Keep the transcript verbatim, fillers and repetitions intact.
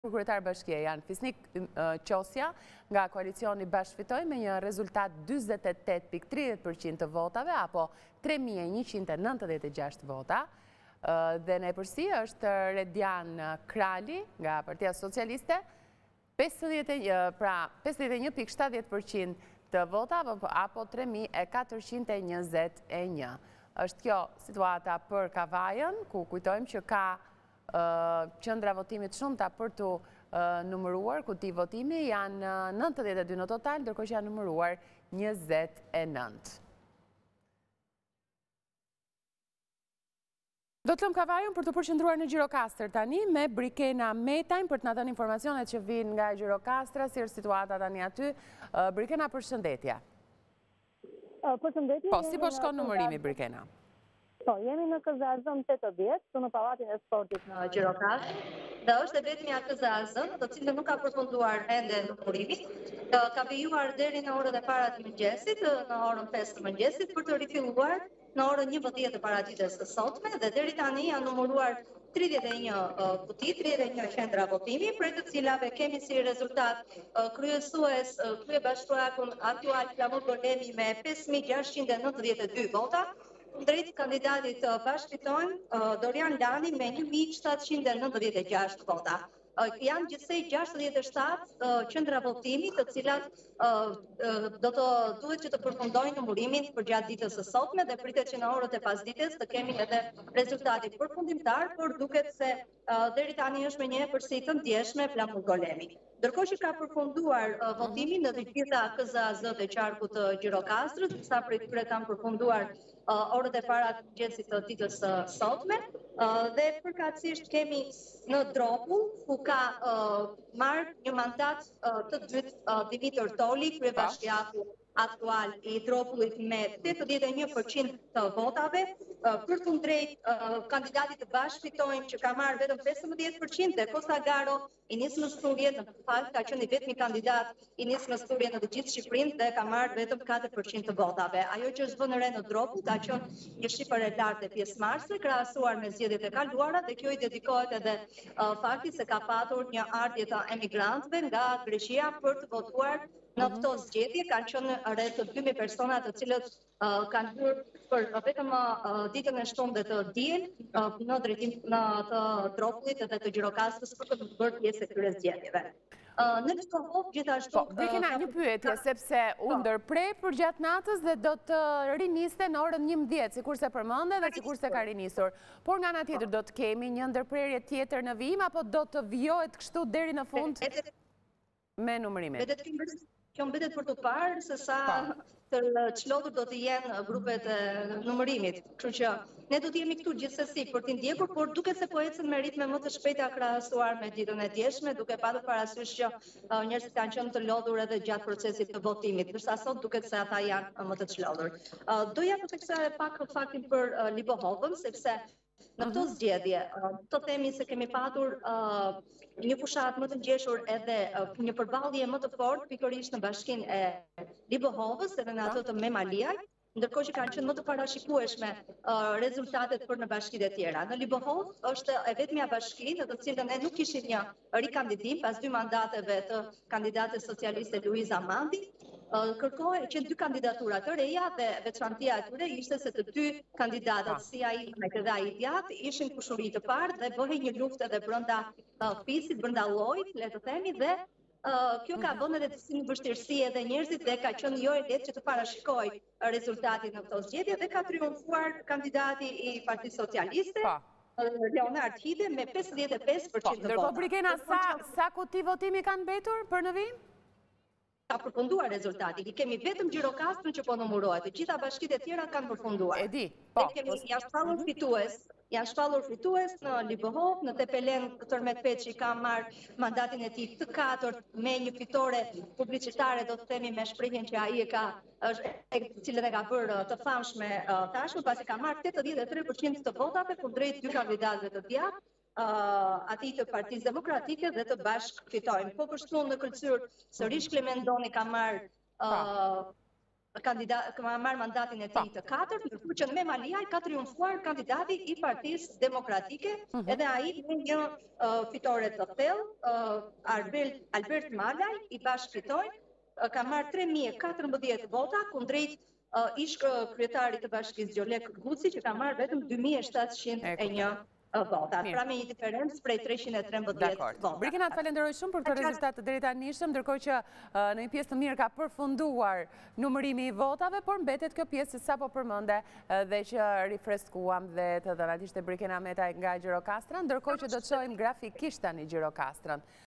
Kryetar bashkie janë Fisnik Qosja nga koalicioni Bashkë Fitoj me një rezultat dyzet e tet pikë tridhjetë përqind të votave apo tre mijë e njëqind e nëntëdhjetë e gjashtë vota. Dhe në epërsi është Redian Krali nga Partia Socialiste, pra pesëdhjetë e një pikë shtatëdhjetë përqind të vota apo tre mijë e katërqind e njëzet e një. Është kjo situata për Kavajën, ku kujtojmë që ka qendra votimit shumëta për të numëruar, kuti votimi janë nëntëdhjetë e dy në total, ndërkohë që janë numëruar njëzet e nëntë. Do të lëm Kavajën për të përqendruar në Gjirokastër tani me Brikena Metajn për të na dhënë informacionet që vinë nga Gjirokastra, si është situata tani aty. Brikena, përshëndetje. Përshëndetje. Po, si po shkon numërimi, Brikena? Po, jemi në K Z A Z-ën tetëdhjetë, të në Pallatin e Sportit në Gjirokastër, dhe është e vetmja K Z A Z-ën, të cilën nuk ka përfunduar ende numërimi, ka vijuar deri në orën e para të mëngjesit, në orën pesë të mëngjesit, për të rifilluar në orën njëmbëdhjetë të paraditës së sotme, dhe deri tani janë numëruar tridhjetë e një kuti, tridhjetë e një qendra votimi, për të cilave kemi si rezultat kryesues kryebashkiakun aktual Flamur Golemi me pesë mijë gjashtëqind e nëntëdhjetë e dy vota, drejt kandidatit Bashkë Fitoj Dorian Lani me një mijë shtatëqind e nëntëdhjetë e gjashtë vota. Janë gjithsej gjashtëdhjetë e shtatë qendra votimi, të cilat do të duhet që të përfundojnë numërimin për gjatë ditës së sotme dhe pritet që në orët e pasdites të kemi edhe rezultatin përfundimtar, por duket se deri tani është me një epërsi të ndjeshme Flamur Golemi. Ndërkohë që ka përfunduar votimi në të gjitha K Z A Z-et e qarkut të Gjirokastrës, disa prej tyre kanë përfunduar orët e para të mëngjesit të ditës së sotme, dhe përkatësisht kemi në Dropull, ku ka marrë një mandat të dytë Dimitar Toli, kryebashkiaku aktual i Dropullit me tetëdhjetë e një përqind të votave, për të drejt kandidatit të Bashkë Fitojmë që ka marrë vetëm pesëmbëdhjetë përqind dhe Kosta Garo i nisë në sturje, në fakt ka qenë i vetmi kandidat i nisë në sturje në të gjithë Shqipërinë dhe ka marrë vetëm katër përqind të votave. Ajo që është vënë re në Dropull ka qenë një shifër e lartë e pjesëmarrësve krahasuar me zgjedhjet e kaluara dhe kjo i dedikohet edhe faktit se ka patur një ardhje të emigrantëve nga Greqia për të votuar në këto zgjedhje. Kanë qenë rreth dy mijë persona të cilët kanë hyrë për vetëm ditën e shtunë të diel në drejtim në të Dropullit dhe të Gjirokastrës për të bërë pjesë e këtyre zgjedhjeve. Në Lipovov gjithashtu... Po, Brikena, një pyetje, sepse u ndërprej për gjatë natës dhe do të riniste në orën njëmbëdhjetë, sikur se përmende dhe sikur se ka rinisur. Por nga ana tjetër do të kemi një ndërprerje tjetër në vijim, apo do të vijohet kështu deri në fund me numërimin? Kjo mbetet për të parë se sa të çlodhur do të jenë grupet e numërimit. Kështu që ne do të jemi këtu gjithsesi për t'i ndjekur, por duket se po ecën me ritme më të shpejta krahasuar me ditën e djeshme, duke patur parasysh që njerëzit kanë qenë të lodhur edhe gjatë procesit të votimit, ndërsa sot duket se ata janë më të çlodhur. Doja të theksoj edhe pak faktin për Lipohovën, sepse në këto zgjedhje të themi se kemi patur një fushat më të ngjeshur edhe një përballje më të fortë pikërisht në bashkinë e Lipohovës edhe në atë të Memaliaj, ndërkohë që kanë qenë më të parashikueshme rezultatet për në bashkitë e tjera. Në Lipohovë është e vetmja bashki në të cilën ne nuk kishim një rikandidim pas dy mandateve të kandidates socialiste Luiza Mandi. Kërkohej që dy kandidatura të reja dhe veçantia e tyre ishte se të dy kandidatët, si ai me dhe ai djathtë, ishin kushuri të parë dhe bëhej një luftë edhe brenda fisit, brenda llojit, le të themi, dhe kjo ka bënë edhe disi një vështirësi edhe njerëzit dhe ka qenë jo e lehtë që të parashikojë rezultatin në këto zgjedhje dhe ka triumfuar kandidati i Partisë Socialiste, Leonard Hide, me pesëdhjetë e pesë përqind të votave. Ndërkohë, Brikena, sa kuti votimi kanë mbetur për në vijim? Ka përfunduar rezultati. I kemi vetëm Gjirokastrën që po numërohet. Të gjitha bashkitë e tjera kanë përfunduar. E di. Po. Janë shpallur fitues, janë shpallur fitues në Lipohov, në Tepelen Tërmet Peçi ka marrë mandatin e tij të katërt me një fitore publicitare, do të themi me shprehjen që ai e ka është cilën e ka bërë të famshme tashmë, pasi ka marrë tetëdhjetë e tre përqind të votave kundrejt dy kandidatëve të djathtë, ati të Partisë Demokratike dhe të Bashkë Fitojmë. Po përshtunë në kryqëzor sërish Klement Doni ka marrë kandidat ka marrë mandatin e tij të katërt, ndërkohë që në Mem Aliaj ka triumfuar kandidati i Partisë Demokratike, edhe ai me një uh, fitore të thellë, uh, Albert, Albert Malaj i bashkëfitojnë, uh, ka marrë tre mijë e katërmbëdhjetë vota kundrejt uh, ish kryetarit të bashkisë Gjolek Guci që ka marrë vetëm dy mijë e shtatëqind e një vota, pra me një diferencë prej treqind e trembëdhjetë vota. Brikina, të falenderoj shumë për këtë rezultat të deri tani, ndërkohë që në një pjesë të mirë ka përfunduar numërimi i votave, por mbetet kjo pjesë sa po përmende dhe që rifreskuam dhe të dhënatisht e Brikina Metaj nga Gjirokastra, ndërkohë që do të shohim grafikisht tani Gjirokastrën.